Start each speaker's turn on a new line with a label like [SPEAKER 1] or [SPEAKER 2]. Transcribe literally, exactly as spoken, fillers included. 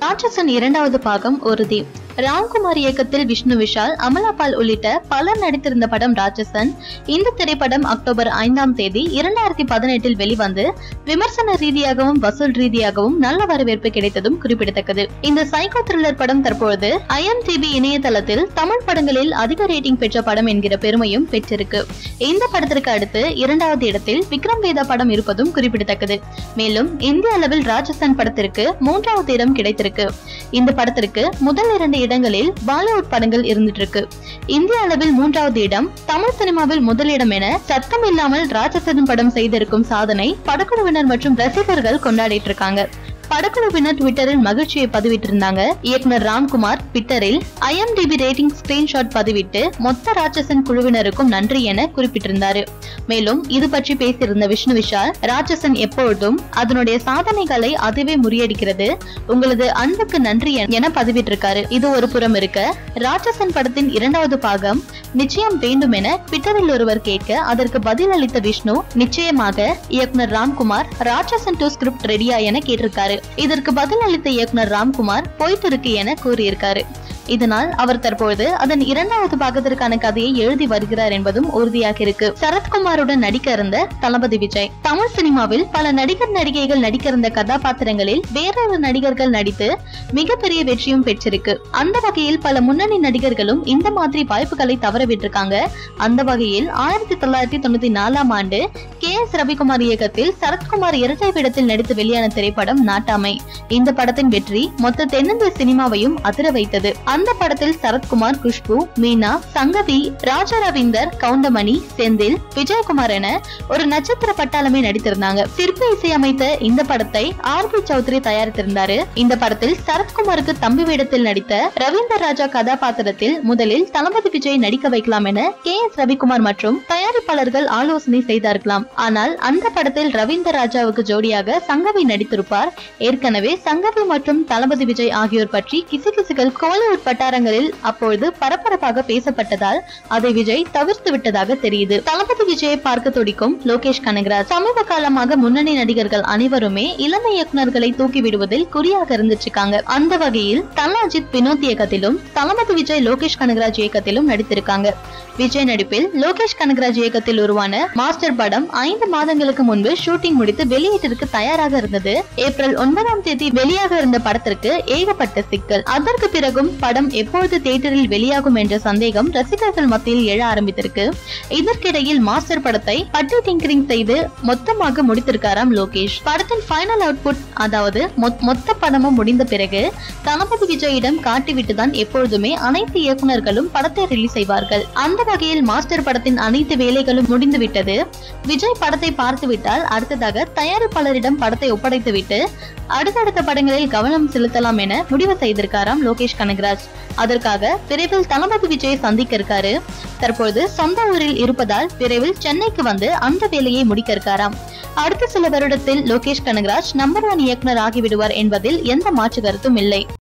[SPEAKER 1] ராட்சசன் இரண்டாவது பாகம் உறுதி. ராவ்குமார் இயக்கத்தில் விஷ்ணு விஷால், அமலாபால் உள்ளிட்ட பலர் நடித்திருந்த படம் ராட்சசன். இந்த திரைப்படம் அக்டோபர் ஐந்தாம் தேதி இரண்டாயிரத்தி பதினெட்டில் வெளிவந்து விமர்சன ரீதியாகவும் வசூல் ரீதியாகவும் நல்ல வரவேற்பு கிடைத்ததும் குறிப்பிடத்தக்கது. இந்த சைக்கோ த்ரில்லர் படம் தற்பொழுது ஐ எம் டி பி இணையதளத்தில் தமிழ் படங்களில் அதிக ரேட்டிங் பெற்ற படம் என்கிற பெருமையும் பெற்றிருக்கு. இந்த படத்திற்கு அடுத்து இரண்டாவது இடத்தில் விக்ரம் வேதா படம் இருப்பதும் குறிப்பிடத்தக்கது. மேலும் இந்திய அளவில் ராட்சசன் படத்திற்கு மூன்றாவது இடம் கிடைத்திருக்கு. இந்த படத்திற்கு முதல் இரண்டு இடங்களில் பாலிவுட் படங்கள் இருந்துட்டு இருக்கு. இந்திய அளவில் மூன்றாவது இடம், தமிழ் சினிமாவில் முதலிடம் என சத்தம் இல்லாமல் ராட்சசன் படம் செய்திருக்கும் சாதனை படக்குழுவினர் மற்றும் ரசிகர்கள் கொண்டாடிட்டு இருக்காங்க. படக்குழுவினர் ட்விட்டரில் மகிழ்ச்சியை பதிவிட்டிருந்தாங்க. இயக்குனர் ராம்குமார் ட்விட்டரில் I M D B rating screenshot பதிவிட்டு மொத்த ராட்சசன் குழுவினருக்கும் நன்றி என குறிப்பிட்டிருந்தாரு. மேலும் இது பற்றி பேசியிருந்த விஷ்ணு விஷால், ராட்சசன் எப்பொழுதும் அதனுடைய சாதனைகளை அதுவே முறியடிக்கிறது, உங்களது அன்புக்கு நன்றி என பதிவிட்டிருக்காரு. இது ஒரு புறம் இருக்க, ராட்சசன் படத்தின் இரண்டாவது பாகம் நிச்சயம் வேண்டும் என ட்விட்டரில் ஒருவர் கேட்க அதற்கு பதில் அளித்த விஷ்ணு, நிச்சயமாக இயக்குனர் ராம்குமார் ராட்சசன் டூ ஸ்கிரிப்ட் ரெடியா என கேட்டிருக்காரு. இதற்கு பதில் அளித்த இயக்குனர் ராம்குமார் போயிட்டு இருக்கு என கூறியிருக்காரு. இதனால் அவர் தற்பொழுது அதன் இரண்டாவது பாகத்திற்கான கதையை எழுதி வருகிறார் என்பதும் உறுதியாக இருக்கு. சரத்குமாருடன் நடிக்க இருந்த தளபதி விஜய். தமிழ் சினிமாவில் பல நடிகர் நடிகைகள் நடிக்க இருந்த கதாபாத்திரங்களில் வேறொரு நடிகர்கள் நடித்து மிகப்பெரிய வெற்றியும் பெற்றிருக்கு. அந்த வகையில் பல முன்னணி நடிகர்களும் இந்த மாதிரி வாய்ப்புகளை தவற விட்டிருக்காங்க. அந்த வகையில் ஆயிரத்தி தொள்ளாயிரத்தி தொண்ணூத்தி நாலாம் ஆண்டு கே எஸ் ரவிக்குமார் இயக்கத்தில் சரத்குமார் இரட்டை வேடத்தில் நடித்து வெளியான திரைப்படம் நாட்டாமை. இந்த படத்தின் வெற்றி மொத்த தென்னிந்திய சினிமாவையும் அதிர வைத்தது. அந்த படத்தில் சரத்குமார், குஷ்பு, மீனா, சங்கவி, ராஜா ரவீந்தர், கவுண்டமணி, செந்தில், விஜயகுமார் என ஒரு நட்சத்திர பட்டாளமே நடித்திருந்தாங்க. சிற்பி இசையமைத்த இந்த படத்தை ஆர் பி சௌத்ரி தயாரித்திருந்தாரு. இந்த படத்தில் சரத்குமாருக்கு தம்பி வேடத்தில் நடித்த ரவீந்தர் ராஜா கதாபாத்திரத்தில் முதலில் தளபதி விஜய் நடிக்க வைக்கலாம் என கே எஸ் ரவிக்குமார் மற்றும் தயாரிப்பாளர்கள் ஆலோசனை செய்தார்களாம். ஆனால் அந்த படத்தில் ரவீந்தர் ராஜாவுக்கு ஜோடியாக சங்கவி நடித்திருப்பார். ஏற்கனவே சங்கவி மற்றும் தளபதி விஜய் ஆகியோர் பற்றி கிசுகிசுகள் கோலிவுட் வட்டாரங்களில் அப்பொழுது பரபரப்பாக பேசப்பட்டதால் அதை விஜய் தவிர்த்து விட்டதாக தெரியுது. தளபதி விஜயை பார்க்க துடிக்கும் லோகேஷ் கனகராஜ். சமீப காலமாக முன்னணி நடிகர்கள் அனைவருமே இளமை இயக்குநர்களை தூக்கி விடுவதில் குறியாக இருந்துச்சுக்காங்க. அந்த வகையில் தலாஜித் வினோத் இயக்கத்திலும் தளபதி விஜய் லோகேஷ் கனகராஜ் இயக்கத்திலும் நடித்திருக்காங்க. விஜய் நடிப்பில் லோகேஷ் கனகராஜ் இயக்கத்தில் உருவான மாஸ்டர் படம் ஐந்து மாதங்களுக்கு முன்பு ஷூட்டிங் முடித்து வெளியீட்டிற்கு தயாராக இருந்தது. ஏப்ரல் ஒன்பதாம் தேதி வெளியாக இருந்த படத்திற்கு ஏகப்பட்ட சிக்கல். அதற்கு பிறகும் படம் எப்பொழுது தியேட்டரில் வெளியாகும் என்ற சந்தேகம் ரசிகர்கள் மத்தியில் எழ ஆரம்பித்திருக்கு. இதற்கிடையில் மாஸ்டர் படத்தை பட்டி டிங்கரிங் செய்து மொத்தமாக முடித்திருக்காராம் லோகேஷ். படத்தின் ஃபைனல் அவுட்புட், அதாவது மொத்த படமும் முடிந்த பிறகு தளபதி விஜயிடம் காட்டிவிட்டுதான் எப்பொழுதுமே அனைத்து இயக்குநர்களும் படத்தை ரிலீஸ் செய்வார்கள். அந்த வகையில் மாஸ்டர் படத்தின் அனைத்து வேலைகளும் முடிந்துவிட்டது. விஜய் படத்தை பார்த்துவிட்டால் அடுத்ததாக தயாரிப்பாளரிடம் படத்தை ஒப்படைத்துவிட்டு அடுத்தடுத்த படங்களில் கவனம் செலுத்தலாம் என முடிவு செய்திருக்காராம் லோகேஷ் கனகராஜ். அதற்காக விரைவில் தளபதி விஜயை சந்திக்க இருக்காரு. தற்போது சொந்த ஊரில் இருப்பதால் விரைவில் சென்னைக்கு வந்து அந்த வேலையை முடிக்க இருக்காராம். அடுத்த சில வருடத்தில் லோகேஷ் கனகராஜ் நம்பர் ஒன் இயக்குனர் ஆகிவிடுவார் என்பதில் எந்த மாற்று கருத்தும் இல்லை.